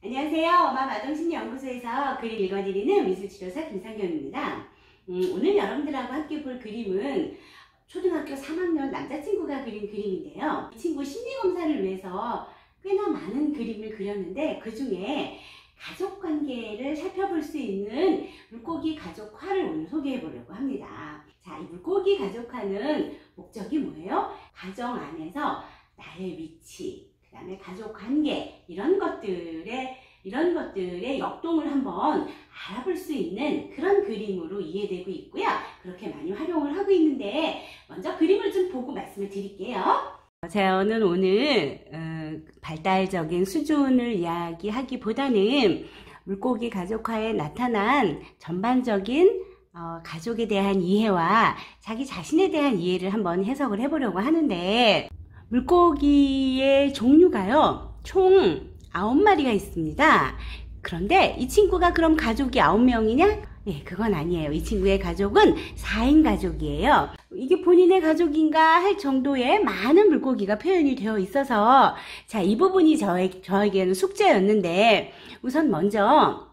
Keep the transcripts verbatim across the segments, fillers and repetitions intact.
안녕하세요. 엄마 마동심리연구소에서 그림 읽어드리는 미술치료사 김상경입니다. 음, 오늘 여러분들하고 함께 볼 그림은 초등학교 삼 학년 남자친구가 그린 그림인데요. 이 친구 심리검사를 위해서 꽤나 많은 그림을 그렸는데 그 중에 가족관계를 살펴볼 수 있는 물고기 가족화를 오늘 소개해 보려고 합니다. 자, 이 물고기 가족화는 목적이 뭐예요? 가정 안에서 나의 위치, 그 다음에 가족관계 이런 것들의 이런 것들의 역동을 한번 알아볼 수 있는 그런 그림으로 이해되고 있고요. 그렇게 많이 활용을 하고 있는데 먼저 그림을 좀 보고 말씀을 드릴게요. 저는 오늘 어, 발달적인 수준을 이야기하기보다는 물고기 가족화에 나타난 전반적인 어, 가족에 대한 이해와 자기 자신에 대한 이해를 한번 해석을 해보려고 하는데, 물고기의 종류가요 총 아홉 마리가 있습니다. 그런데 이 친구가 그럼 가족이 아홉 명이냐? 네, 그건 아니에요. 이 친구의 가족은 사 인 가족이에요. 이게 본인의 가족인가 할 정도의 많은 물고기가 표현이 되어 있어서, 자, 이 부분이 저에, 저에게는 숙제였는데, 우선 먼저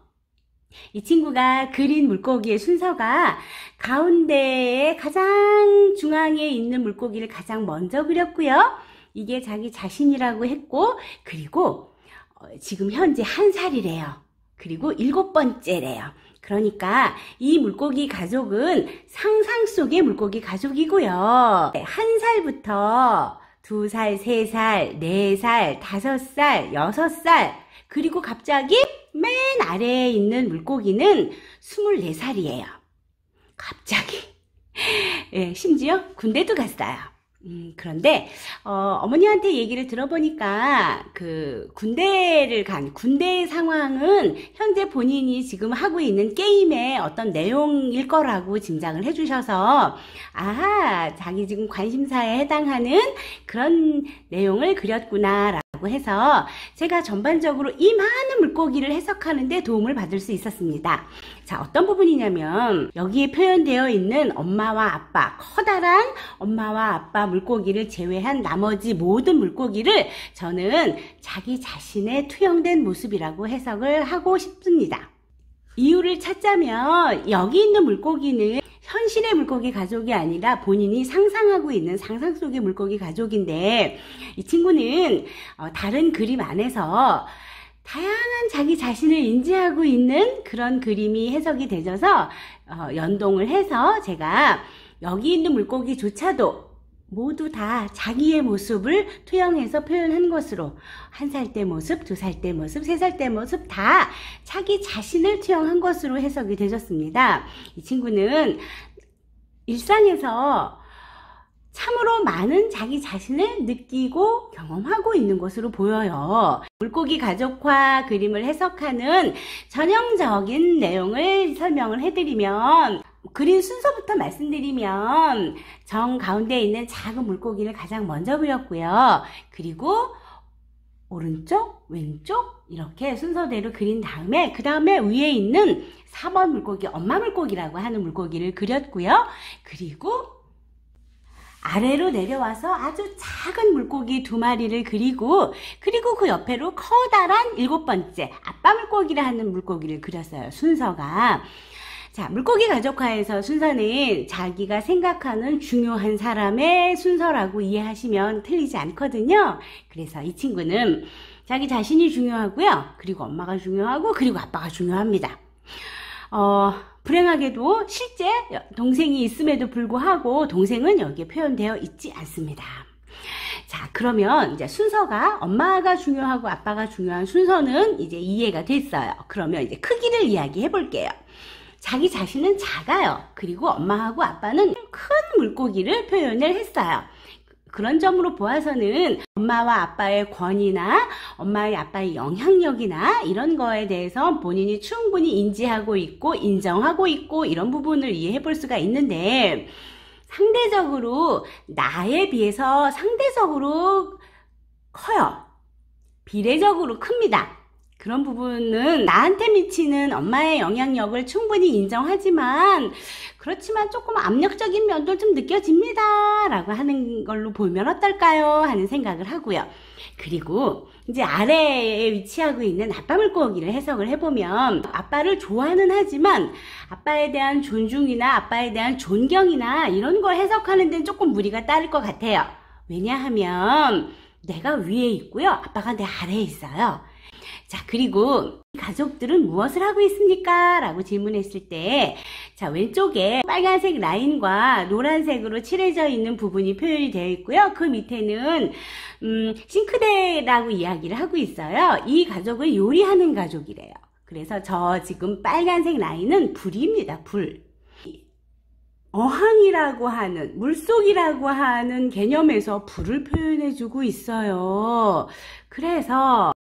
이 친구가 그린 물고기의 순서가 가운데에 가장 중앙에 있는 물고기를 가장 먼저 그렸고요. 이게 자기 자신이라고 했고, 그리고 지금 현재 한 살이래요. 그리고 일곱 번째래요. 그러니까 이 물고기 가족은 상상 속의 물고기 가족이고요. 한 살부터 두 살, 세 살, 네 살, 다섯 살, 여섯 살, 그리고 갑자기 맨 아래에 있는 물고기는 스물네 살이에요. 갑자기. 예, 심지어 군대도 갔어요. 음, 그런데 어, 어머니한테 얘기를 들어보니까 그 군대를 간 군대 상황은 현재 본인이 지금 하고 있는 게임의 어떤 내용일 거라고 짐작을 해주셔서, 아하, 자기 지금 관심사에 해당하는 그런 내용을 그렸구나 라고 해서 제가 전반적으로 이 많은 물고기를 해석하는 데 도움을 받을 수 있었습니다. 자, 어떤 부분이냐면 여기에 표현되어 있는 엄마와 아빠, 커다란 엄마와 아빠 물고기를 제외한 나머지 모든 물고기를 저는 자기 자신의 투영된 모습이라고 해석을 하고 싶습니다. 이유를 찾자면 여기 있는 물고기는 현실의 물고기 가족이 아니라 본인이 상상하고 있는 상상 속의 물고기 가족인데, 이 친구는 다른 그림 안에서 다양한 자기 자신을 인지하고 있는 그런 그림이 해석이 되셔서 연동을 해서 제가 여기 있는 물고기조차도 모두 다 자기의 모습을 투영해서 표현한 것으로, 한 살 때 모습, 두 살 때 모습, 세 살 때 모습 다 자기 자신을 투영한 것으로 해석이 되셨습니다. 이 친구는 일상에서 참으로 많은 자기 자신을 느끼고 경험하고 있는 것으로 보여요. 물고기 가족화 그림을 해석하는 전형적인 내용을 설명을 해드리면, 그린 순서부터 말씀드리면 정 가운데에 있는 작은 물고기를 가장 먼저 그렸고요. 그리고 오른쪽, 왼쪽 이렇게 순서대로 그린 다음에 그 다음에 위에 있는 사 번 물고기, 엄마 물고기라고 하는 물고기를 그렸고요. 그리고 아래로 내려와서 아주 작은 물고기 두 마리를 그리고, 그리고 그 옆에로 커다란 일곱 번째 아빠 물고기를 하는 물고기를 그렸어요. 순서가. 자, 물고기 가족화에서 순서는 자기가 생각하는 중요한 사람의 순서라고 이해하시면 틀리지 않거든요. 그래서 이 친구는 자기 자신이 중요하고요. 그리고 엄마가 중요하고, 그리고 아빠가 중요합니다. 어, 불행하게도 실제 동생이 있음에도 불구하고 동생은 여기에 표현되어 있지 않습니다. 자, 그러면 이제 순서가 엄마가 중요하고 아빠가 중요한 순서는 이제 이해가 됐어요. 그러면 이제 크기를 이야기해 볼게요. 자기 자신은 작아요. 그리고 엄마하고 아빠는 큰 물고기를 표현을 했어요. 그런 점으로 보아서는 엄마와 아빠의 권위나 엄마의 아빠의 영향력이나 이런 거에 대해서 본인이 충분히 인지하고 있고 인정하고 있고 이런 부분을 이해해 볼 수가 있는데, 상대적으로 나에 비해서 상대적으로 커요. 비례적으로 큽니다. 그런 부분은 나한테 미치는 엄마의 영향력을 충분히 인정하지만, 그렇지만 조금 압력적인 면도 좀 느껴집니다 라고 하는 걸로 보면 어떨까요 하는 생각을 하고요. 그리고 이제 아래에 위치하고 있는 아빠 물고기를 해석을 해보면 아빠를 좋아는 하지만 아빠에 대한 존중이나 아빠에 대한 존경이나 이런 걸 해석하는 데는 조금 무리가 따를 것 같아요. 왜냐하면 내가 위에 있고요. 아빠가 내 아래에 있어요. 자, 그리고 가족들은 무엇을 하고 있습니까? 라고 질문했을 때, 자, 왼쪽에 빨간색 라인과 노란색으로 칠해져 있는 부분이 표현이 되어 있고요. 그 밑에는 음, 싱크대라고 이야기를 하고 있어요. 이 가족은 요리하는 가족이래요. 그래서 저 지금 빨간색 라인은 불입니다. 불. 어항이라고 하는, 물속이라고 하는 개념에서 불을 표현해주고 있어요. 그래서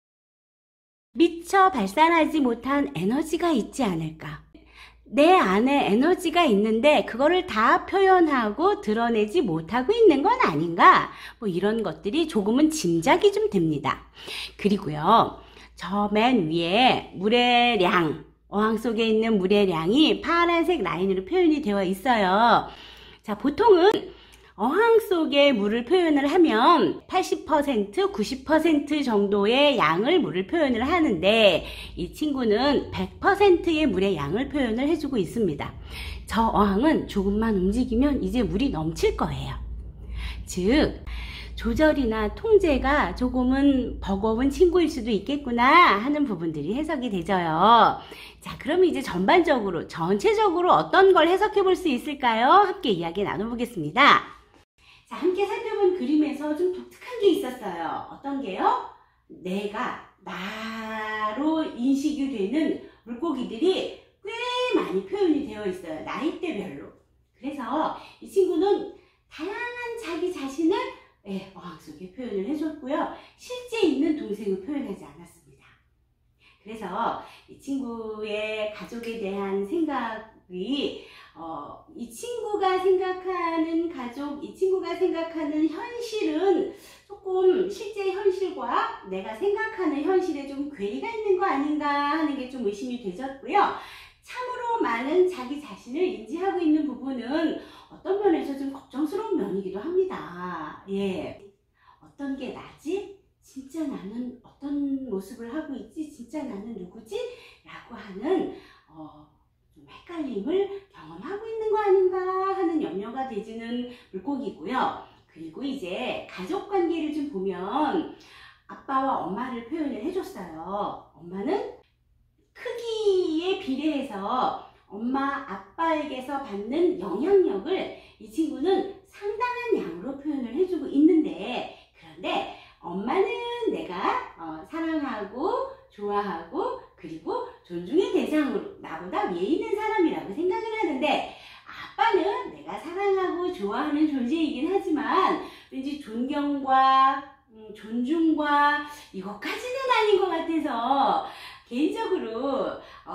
미처 발산하지 못한 에너지가 있지 않을까. 내 안에 에너지가 있는데 그거를 다 표현하고 드러내지 못하고 있는 건 아닌가? 뭐 이런 것들이 조금은 짐작이 좀 됩니다. 그리고요, 저 맨 위에 물의 량, 어항 속에 있는 물의 량이 파란색 라인으로 표현이 되어 있어요. 자, 보통은 어항 속에 물을 표현을 하면 팔십 퍼센트, 구십 퍼센트 정도의 양을 물을 표현을 하는데 이 친구는 백 퍼센트의 물의 양을 표현을 해주고 있습니다. 저 어항은 조금만 움직이면 이제 물이 넘칠 거예요. 즉, 조절이나 통제가 조금은 버거운 친구일 수도 있겠구나 하는 부분들이 해석이 되져요. 자, 그러면 이제 전반적으로, 전체적으로 어떤 걸 해석해 볼 수 있을까요? 함께 이야기 나눠보겠습니다. 자, 함께 살펴본 그림에서 좀 독특한 게 있었어요. 어떤 게요? 내가, 나로 인식이 되는 물고기들이 꽤 많이 표현이 되어 있어요. 나이대별로. 그래서 이 친구는 다양한 자기 자신을 네, 어항 속에 표현을 해줬고요. 실제 있는 동생은 표현하지 않았습니다. 그래서 이 친구의 가족에 대한 생각이 어, 이 친구가 생각하는 가족, 이 친구가 생각하는 현실은 조금 실제 현실과 내가 생각하는 현실에 좀 괴리가 있는 거 아닌가 하는 게 좀 의심이 되졌고요. 참으로 많은 자기 자신을 인지하고 있는 부분은 어떤 면에서 좀 걱정스러운 면이기도 합니다. 예. 어떤 게 나지? 진짜 나는 어떤 모습을 하고 있지? 진짜 나는 누구지? 라고 하는 어, 좀 헷갈림을 경험하고 있는 거 아닌가 하는 염려가 되지는 물고기고요. 그리고 이제 가족 관계를 좀 보면 아빠와 엄마를 표현을 해줬어요. 엄마는 크기에 비례해서 엄마, 아빠에게서 받는 영향력을 이 친구는 상당한 양으로 표현을 해주고 있는데, 그런데 엄마는 내가 어, 사랑하고 좋아하고 그리고 존중의 대상으로 나보다 위에 있는 사람이라고 생각을 하는데, 아빠는 내가 사랑하고 좋아하는 존재이긴 하지만 왠지 존경과 음, 존중과 이것까지는 아닌 것 같아서 개인적으로 어,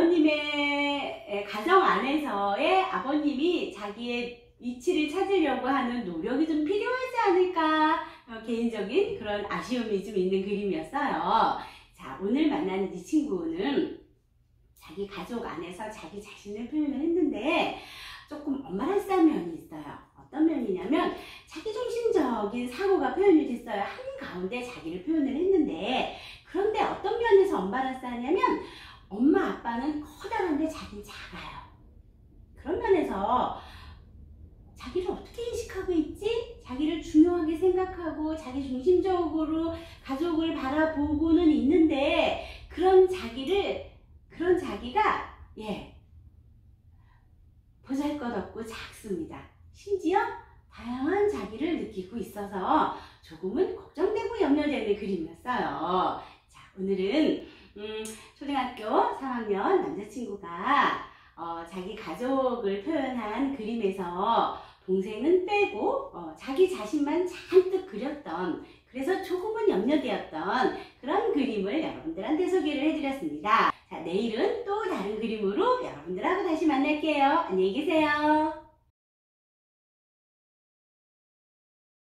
아버님의 가정 안에서의 아버님이 자기의 위치를 찾으려고 하는 노력이 좀 필요하지 않을까, 어, 개인적인 그런 아쉬움이 좀 있는 그림이었어요. 자, 오늘 만나는 이 친구는 자기 가족 안에서 자기 자신을 표현을 했는데 조금 엄마랑 싸운 면이 있어요. 어떤 면이냐면 자기중심적인 사고가 표현이 됐어요. 한가운데 자기를 표현을 했는데, 그런데 어떤 면에서 엄마랑 싸우냐면 엄마 아빠는 커다란데 자기는 작아요. 그런 면에서 자기를 어떻게 인식하고 있지? 자기를 중요하게 생각하고 자기 중심적으로 가족을 바라보고는 있는데, 그런 자기를 그런 자기가 예 보잘것없고 작습니다. 심지어 다양한 자기를 느끼고 있어서 조금은 걱정되고 염려되는 그림이었어요. 자, 오늘은 음, 초등학교 삼 학년 남자친구가 어, 자기 가족을 표현한 그림에서 동생은 빼고 어, 자기 자신만 잔뜩 그렸던, 그래서 조금은 염려되었던 그런 그림을 여러분들한테 소개를 해드렸습니다. 자, 내일은 또 다른 그림으로 여러분들하고 다시 만날게요. 안녕히 계세요.